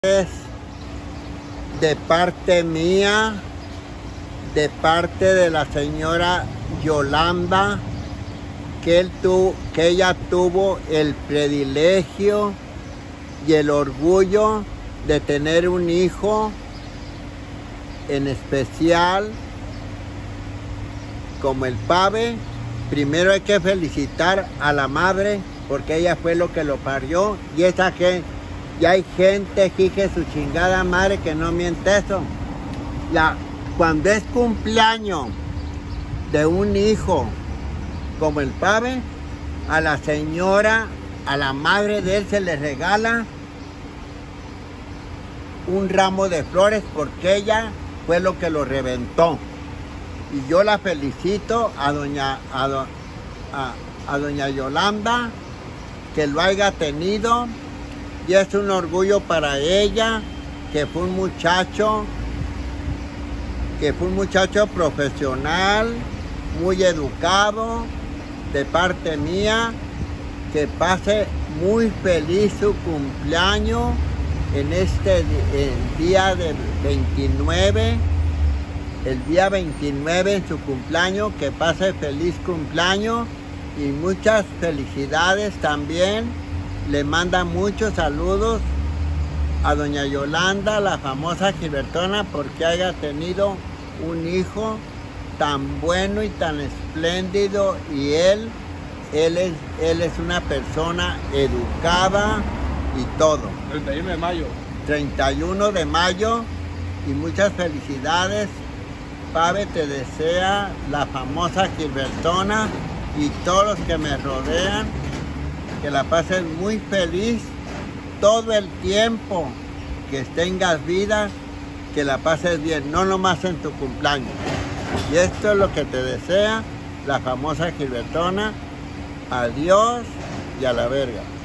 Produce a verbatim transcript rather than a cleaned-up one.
De parte mía, de parte de la señora Yolanda, que, él tu, que ella tuvo el privilegio y el orgullo de tener un hijo, en especial como el Pave. Primero hay que felicitar a la madre porque ella fue lo que lo parió, y esa que ya hay gente aquí que su chingada madre que no miente eso. La, cuando es cumpleaños de un hijo como el Pave, a la señora, a la madre de él se le regala un ramo de flores porque ella fue lo que lo reventó. Y yo la felicito a doña, a, do, a, a doña Yolanda, que lo haya tenido, y es un orgullo para ella, que fue un muchacho, que fue un muchacho profesional, muy educado, de parte mía. Que pase muy feliz su cumpleaños en este el día del veintinueve, el día veintinueve en su cumpleaños, que pase feliz cumpleaños y muchas felicidades también. Le manda muchos saludos a doña Yolanda, la famosa Gilbertona, porque haya tenido un hijo tan bueno y tan espléndido, y él, él es, él es una persona educada y todo. treinta y uno de mayo. treinta y uno de mayo, y muchas felicidades. Pave, te desea la famosa Gilbertona y todos los que me rodean, que la pases muy feliz todo el tiempo que tengas vida, que la pases bien, no nomás en tu cumpleaños. Y esto es lo que te desea la famosa Gilbertona. Adiós y a la verga.